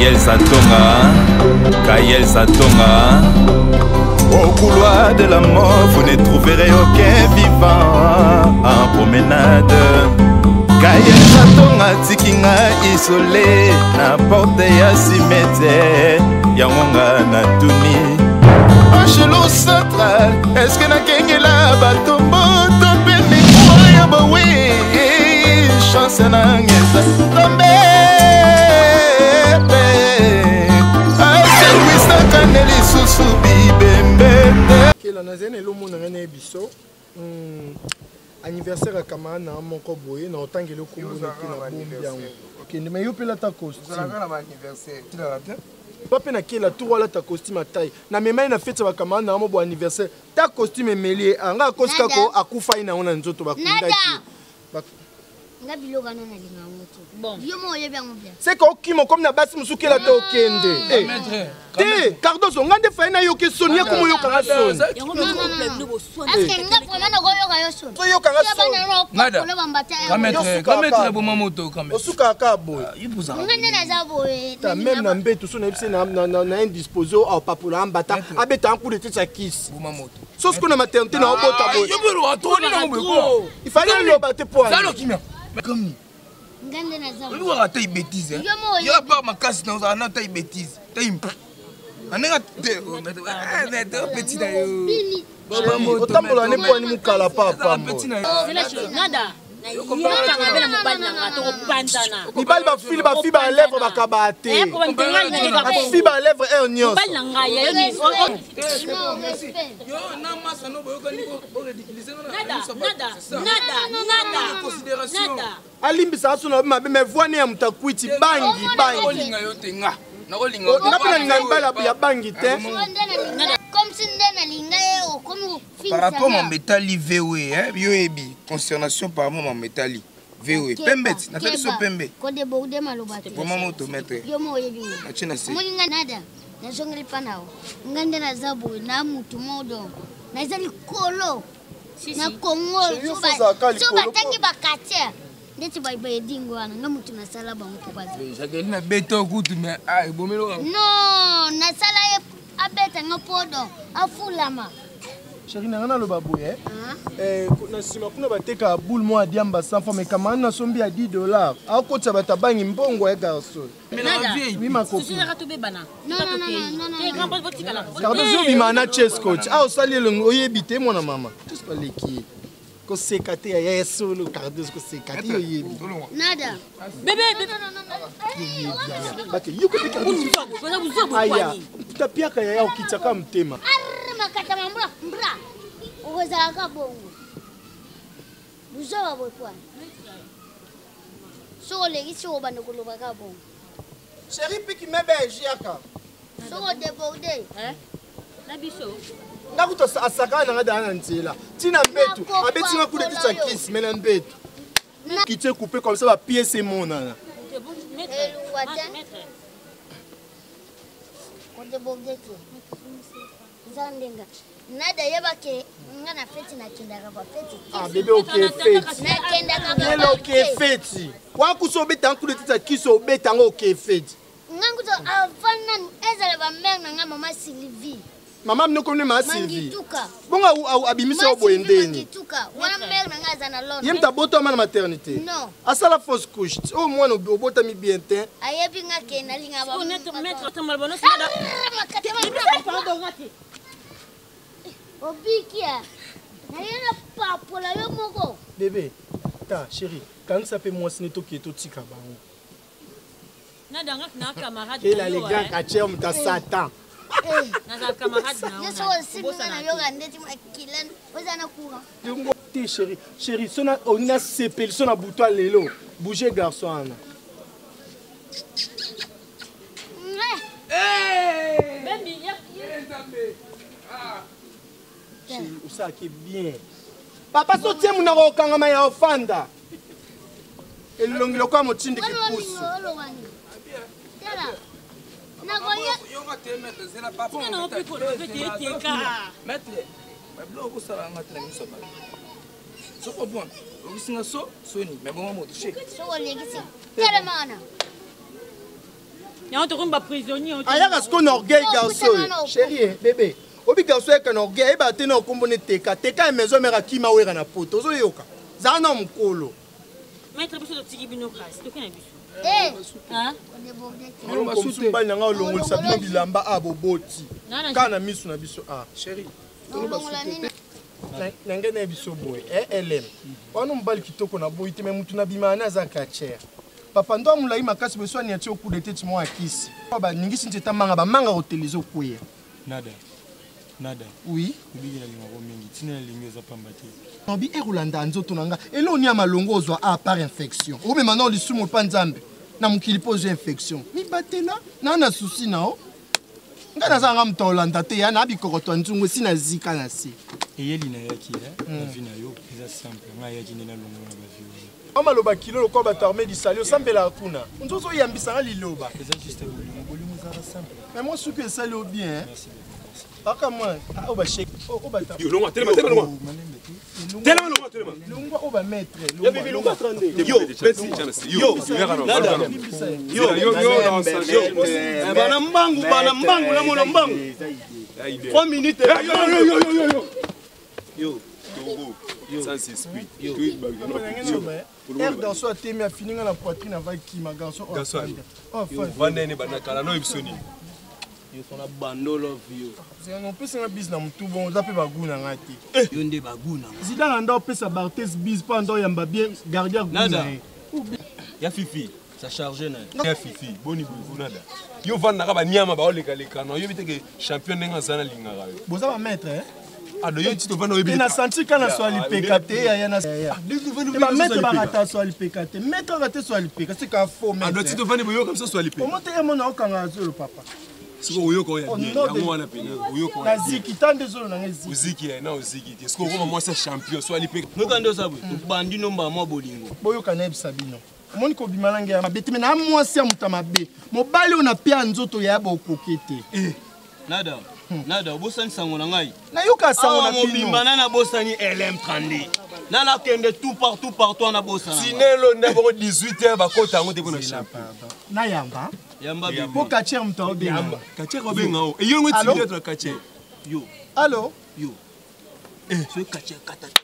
Kayel Satonga. Au couloir de la mort, vous ne trouverez aucun vivant en promenade. Kayel Satonga tikinga isolé na porte ya cimetière yangonga na tuni. Angelo central, est-ce que na kengela batombo topeni koya bawe chance na ngeza tombe. Anniversaire à Kamana, mon coboy, non tant que le combo qui mais yo pela ta costume. Papa na qui la tour la ta costume à taille. Na même na fête à Kamana, mon bon anniversaire. Ta costume est mêlé. Anga koskako akufa ina ona nzoto bakundaki. Bon. C'est comme na basi musuki la to kende. Te Cardozo ngande fa na yo ke Sonia comme yo kanga son. Nada. Kametre boma moto kamera. Osuka ka boy. Ta même na mbeto so na bise na indisposé au papola ambata abeta un coup de tête à kiss. Boma moto. Sauf qu'on a maternité na obota boy. Yo bero atoni na mbeko. Il fallait le battre pour. Ça lo kimia. Comme Ngande na zabu. Lui wa taille bêtise. Yo pas ma casse na on a taille bêtise. Taille. Anenga mais petit na yo. Otambola ne po ni mukala papa. Nada. Mibali ba fili ba fiba lèvre ba kabate. Fiba lèvre et onion. Yo na masa no boyo kani bo ridiculiser nada. Alimbi sa suna mabe me voine ya mutakwiti bangi. Olinga yo tenga. Na olinga. Napena ngambala ya bangi te. Comme si ndena linga yo comme par rapport à mon métalli VOE, hein, bioébi, consternation par rapport à mon métalli VOE. Pembet, na fait so pembe. Kode boude malobate. Comment moto maître? Yo mo yebi. Achina se. Moninga nada. Na jongri panao. Ngande na zabu na mutu modo. Na zali kolo. Na Kongo. Suba tangi bakatia. Ndeti baibai dingo ana ngamutu na sala ba mukwaza. Jacqueline na beto kutu me ai bomelo. No, na sala ye abeta ngapodo. Afulama. Chérie, nana lo babouye. Na sima kuna bateka boule moi diamba sans forme mais kamana na sombi à $10. A kotsa batabangi mbongo ya garçon. Oui ma copine. Tu seras tout bébana. Non. Tu es grand boss botika là. Cardozo bimana chess coach. Ah osali longo oyebite mona mama. Tout pas leki. Ko sekate ya solo Cardozo ko sekate yo yebi. Nada. Bébé. Bake yuko pika. Aya. Tapiaka ya ukitaka mtema. Makata mbra. Uweza kabongo. Buzoba bokwa. So legi so bando koloba kabongo. Chérie piki mebe jiaka. So deborde, Na biso. Ngakuto asaka na ngada nzela. Tina mbetu, abeti nga kule tisa kiss mena mbetu. Qui t'est coupé comme ça va pièce mon nana. Nada yabake ngana feti na kindaka ba feti. Ah bébé OK feti. Na kindaka ba. Yelo OK feti. Wa kusobeta nkule tita kiso obeta ngo OK feti. Nganguzo avana ezala ba mère na nga mama Sylvie. Mama mno komne ma Sylvie. Bonga ou abimise oboendeni. Wana mère na nga zana lona. Yem ta boto ma maternité. Non. Asa la fausse couche. Au moins no bota mi bien teint. Ayebi nga ke na linga ba. Mettre tamal bono sada. Obikia. Nayena papola yo moko. Bébé, ta chérie, quand ça fait moi ce n'est qui est tout tika bango. Nada na camarade. Et là les gars kacher mta satan. Na camarade na. Yeso simba na yoga ndeti makilen. Ozana kuwa. Dungo ti chérie, sona ona sepel sona bouton lelo. Bouger garçon ana. Baby, ça qui est bien. Papa sotie muna ko kangama ya ofanda. Elongilo kwa motindi kipusu. Tela. Na goya. Yonga te mettre zela papa. Non plus ko te ka. Mettre. Mais blo ko sala ngata na miso ba. So ko bon. O singa so soni, mais bon moto che. So legisi. Tela mana. yango tokomba prisonnier ayaka siko na orgueil garçon chérie bébé obi garçon eka na orgueil ayeba te na okombo ne teka maison mère akima wera na poto ozoyoka zala na mokolo maître biso totiki bino kasi tokena biso komsubali nanga olongolisa bino bilamba aboboti kaka na miso na biso chérie nange na biso boye lm wana mobali kitoko na boyi te me mutu na bimana aza kachere papa ndo amolai makasi beso aniati okuda ete ti mwa akisi baningisi nti etamanga bamanga koteleza okweya nada oui obiki nalingako mingi ntina nalingi eza pamba te nobi ekolanda nzoto na nga eloni ya malongo ozwa par infection omema na olisumu epa nzambe na mokili mpo ozwa infection mibatela na na susi nao ngai nazalanga moto olanda te ya na bikoroto ya nzungu esi na zika na se eyeli nayaki na vi na yo eza simple ngai ayaki nde nalongo na bavio amaloba kilo lokola bato armé disali osambelaka kuna nzozo oyambisanga liloba eza juste bolingo ezaka simple mais moi soki esali o bien aka moi o bashek o bata yo longa telema longwa o ba maître yo bibi longa 32 yo besi yo bana mbangu na mona mbangu 3 minutes yo sans esprit air garçon atemi afininga na poitrine avai kima garçon vanene banakala no ebisoni sona bandolo vio opesanga bis na motu bon oza mpe bagu na nga te yo nde bagu na zida na nda opesa bartes bis mpo anda oyamba bien gardien gu na ye ya fifi ça charge na ya fifi boni bovu nada yo vandaka banyama baolekalekana oyebi teke champion ndenge aza na lingaka yo boza bamaître ado yo ti tovanda oyebi na santi kana so alipeka te bamaître bakata so alipeka te maître aka te so alipeka sika faux ado ti tovandi boyo kamisa so alipeka omo te emona okanga azolo papa siko oyoka oya yango wana pene oyoka na ziki tande zolo na ngezi uziki na uziki te siko koma mwasa champion so alipeka noka ndo sabu bandi nomba mwa bolingo boyoka na ebisa bino omoni kobima nange ya mabe te me na mwasi ya moto ya mabe mobali oyo na pia nzoto ya bokoke te nada obosani sango na ngai nayoka sango na bino mobimba na bosani LM30 nana kende tout partout na bosana sinelo na bongo 18h bakota ngo te bona champion na yamba bibi po kachere moto obenga kachere obenga o eyo ngo timide to kachere yo allo so kachere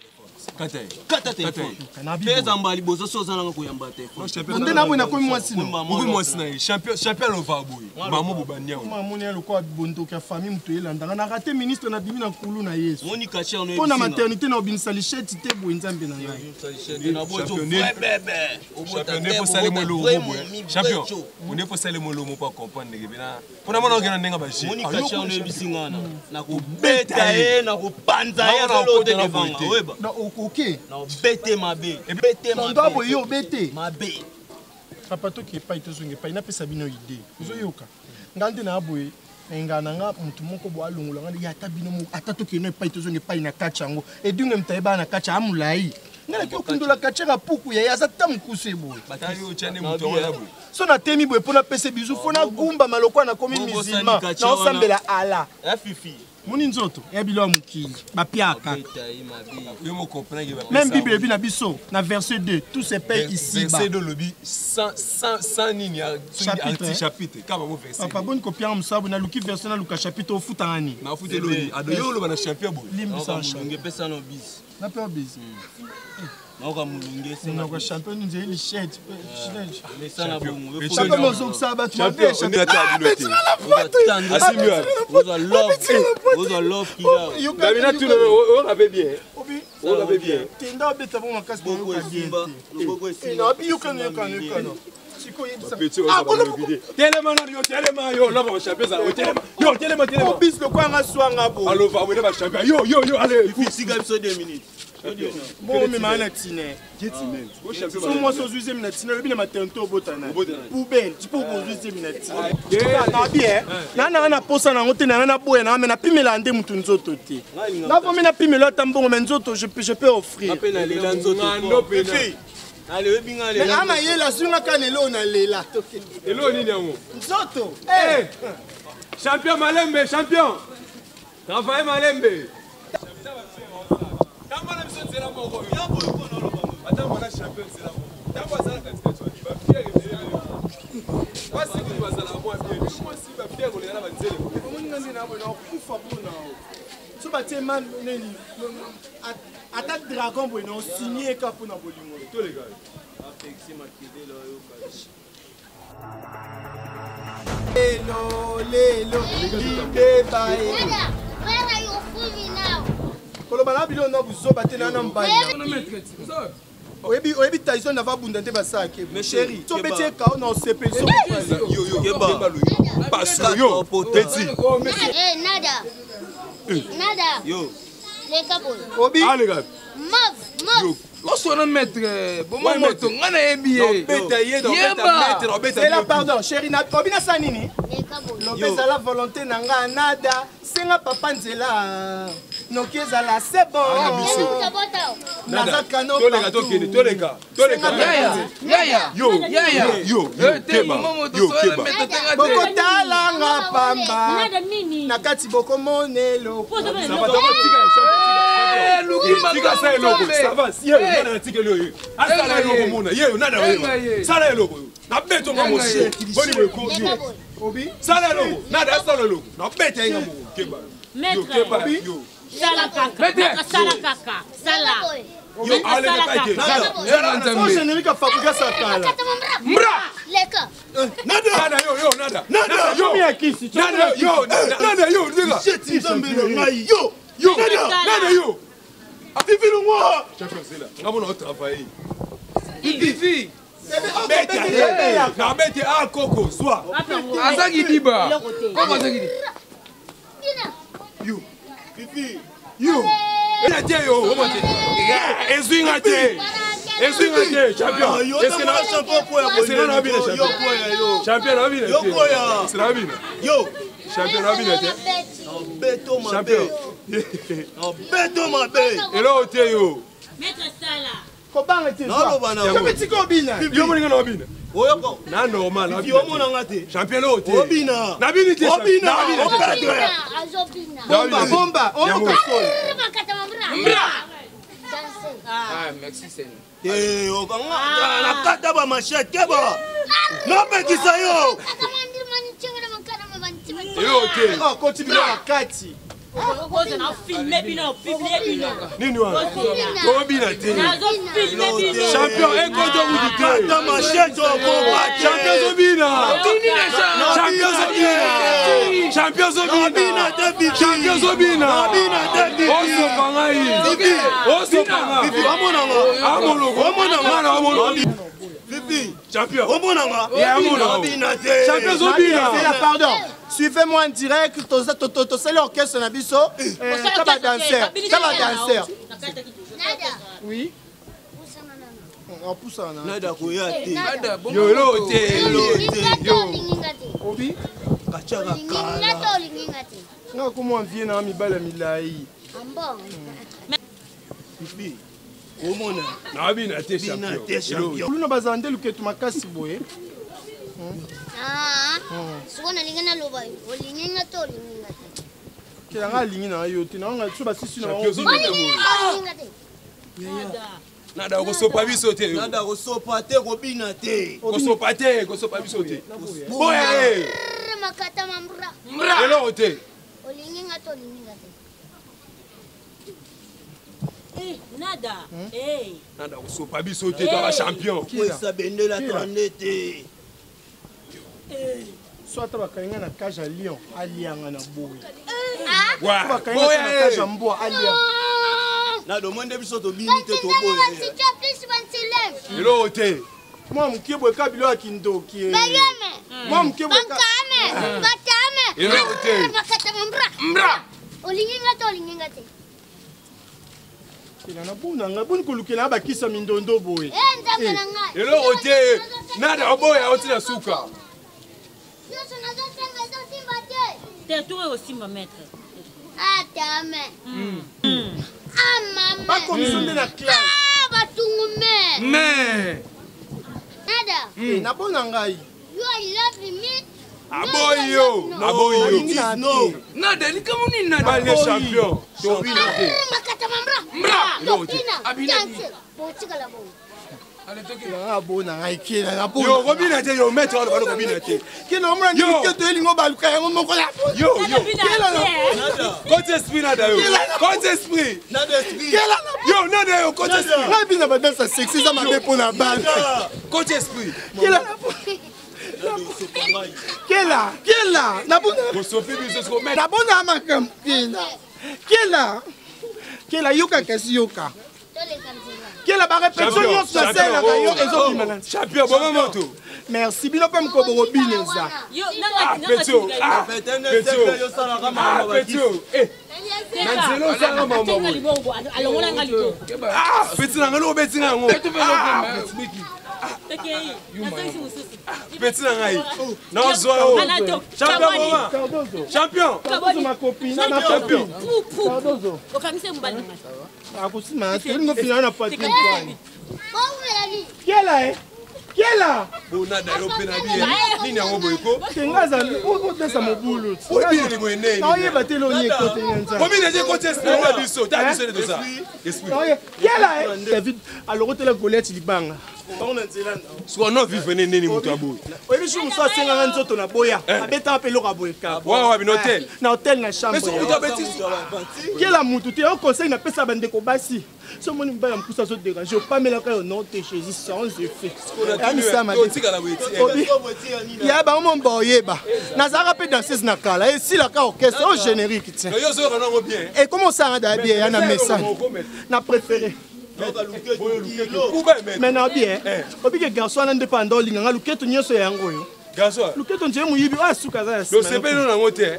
kata telefone pesa mbali bozo soza nanga koyamba telefone onde na bwena komi mwasi no obi mwasi na champion lova boy mamo bobania mamoni aloko bondoka ya famille muto elandanga na rate ministre na bimi na kulu na Yesu moni kachere no po na maternité na obinisa lichette te boy nzambe na ngai na bozo bebe champion ne faut saler mo lomo boy champion on ne faut saler mo lomo pas comprendre que bina pona mona okena ndenga ba ji moni kachere no ebisingana na ko beta ye na ko panza ye na lote na vanga weba ok na bete mabe ndo boy yo bete mabe papa to ki epai tozonga epai napesa bino ide ozoyoka nga nde na aboye nga nanga mutu moko bo alongola nga ya ata bino moko ata to ki no epai tozonga epai na kacha yango edunge mtayeba na kacha amulai ngala ki okundola kacha ka puku ya aza ta mukusu eboye batali ochane mutu wana boy so na temi boye pona pese bizu fona gumba maloko na komi musulman na osambela ala ya fifi moni nzoto ya bilo mukili bapiaka yo mo comprendre que même bible bi na biso na verset 2 tout se paye ici bas verset 2 lobi 100 nini chapitre kama mo verset papa bon copier musabu na luki verset na luka chapitre ofuta ngani na ofuta lori ado yo lo bana champion boy limbi sa champion ngepesa no bis na pe bis Noka mulunge sena kwa champion nje ili shirt mesana bongo papa mozo kusaba tu mabe champion ta bilote asimio was a love killer Davina tu on avait bien on avait bien tenda beta bon makasi boko simba boko simba ina bi yukano siko Tellement yo là va champion ça tellement yo bis le kwa nga swanga bo allo va wena ba champion yo allez il faut 2 minutes bon mais mana tine so moi so 12e minute na bina matento botana poubelle tu peux bo 12e minute na bien na posa na ngote na boya na mena pimela ande mutu nzoto te na vomi na pimela tambongo mais nzoto je peux offrir apena lela nzoto allez webinga allez ama yela sunga kanelo na lela elo nini yango nzoto champion Malembe champion Rafael Malembe Tambana biso tsela moko ya boyo kono lo bango atambana champion tsela moko tambana katika tswa ba fier basi ku basala mo Attaque dragon, on signé Capo Nabolimo. Tous les gars. Lelo, kolobana bilo na buzoba te na mbali oyebi Tyson na va bunda te basake mes chéri to beti ka na osepe so Keba paso yo petit nada yo les cabots obi allez gars move osona maître bon maître ngana ebiye c'est la pardon chéri na obi na sanini les cabots lopeza la volonté na nga nada senga papa nzela noki ezala c'est bon naza kano toleka yo bokotalanga pamba na kati bokomonelo Nabete a koko soir. Azaki diba. Comment azaki? You. Fifi. You. Yo, champion. Est-ce que na champion champion Maître Sala. Comment était ça? Je me dis qu'Obina. Yo moninga na Obina. Oyoko. Na normal na. Yo monanga te. Champion lo te. Obina. Na bini te. Obina. Azobina. Bomba. On va Ah, merci Seigneur. Eh, okanga. Na kata ba machette keba. Na bekisa yo. Yo te. Oh, continue na kati. Oza na filmer bino, publier bino. Nini wa? Obina te. Nazo filmer bino. Champion ekoto wuti te. Kata machette ko ba. Champion Obina. Champion Obina. Champion Obina. Champion Obina. Oso pangai. Oso pangai. Fifi. Champion. Champion Obina. Pardon. Suivez-moi en direct. C'est l'orchestre Nabiso. Taba danseur. Oui. On pousse ça. Nada koyate. Yo lo te. Obi. Kachaka kala. Nga comment vient na mibala milai. Ambo. Omona. Na bina te champion. Luna bazande luketu makasi boye. Ah. Sukona lingana loba. Olinga to linga. Kila nga lingi na yo te na nga so basisi na Nada kosopa biso te. Nada kosopa te kobina te. Kosopa te, kosopa biso te. Boye. Makata mambra. Elo te. Olinga to linga te. Nada. Nada kosopa biso te to champion. Kwesa bendela tande te. Soit bakainga na cage à lion, alianga na boye. Ah. Bakainga na cage à mboa alianga. Na demande biso to bini te to boye. Si tu plus ventilem. Elo te. Moi mkiebwe kabilo akindoki. Bayame. Moi mkiebwe Bakame. Batame. Elo te. Makata mambra. Mbra. Olinga to linga te. Kila na buna nga buni kulukela bakisa mindondo boye. Nzaka na ngai. Elo te. Nada oboya oti na suka. Yoso na zotenga to simba te. T'es tout aussi ma maître. Atame. Ah maman. Pas comme ça dans la classe. Ah batungume. Mais. Nada. Na bona ngai. You I love me. Aboyo. Aboyo. No. Nada ni kama ni nada. Pas les champions. To bina te. Makata mambra. Mbra. Elo te. Abina. Botika la bo. abona ngai kela na po yo kobina te yo maître wala balo kobina te kela omona ndi keto elingo baluka yango moko la yo côté esprit nada yo côté esprit kela yo nada yo côté esprit ngai bina badansa sexy za mabe po na bande côté esprit kela nabona kosofi biso sko maître nabona makambo kela yoka kasi yoka kela barépétition nyonso nasalelaka yo ezobimana champion bon moto merci bino mpe mokolo bobineza petio nanzelo osala mambo peti nanga loko beti nango peti na ngai nazwa yo champion akosima tolingo finana na patrie kwani Kiela bonada yo pe na biye nini yango boyeko tengaza odesa mobulu obili mwene oyeba te lo nyeko tenganza komine je côté esprit wa biso ta biso de ça esprit Kiela David alors tele goleti libanga soit non vivre neni muto aboy oyebi shu muso asenga nzoto na boya abeta pe lo kaboyeka wa bi hotel na hotel na chambre Kiela mutu te o conseil na pesa bande ko basi so moni mbala mpusa so déranger o pamelaka yo non te Jésus sans effet ya ba mo mboyeba nazaka pe danseuse na kala et si la ka orchestre au générique tiens yo zo kana bien et comment ça da bien ya na message na préféré maintenant bien obike garçon na ndepanda olinga luketo nyoso yango yo garçon luketo nje muyibi asuka za lo sepelo na ngote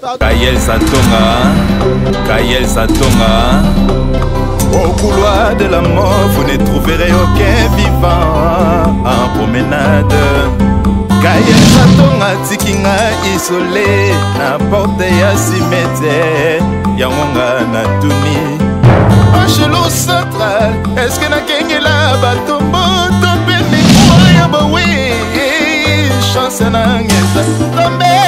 Kayel Satonga au couloir de la mort, vous ne trouverez aucun vivant en promenade. Kayel Satonga tikinga isolé na porte ya cimetière yangonga na tuni. Angelo central, est-ce que na kengela batombo topeni kwa ya bawe chance na ngeza tombe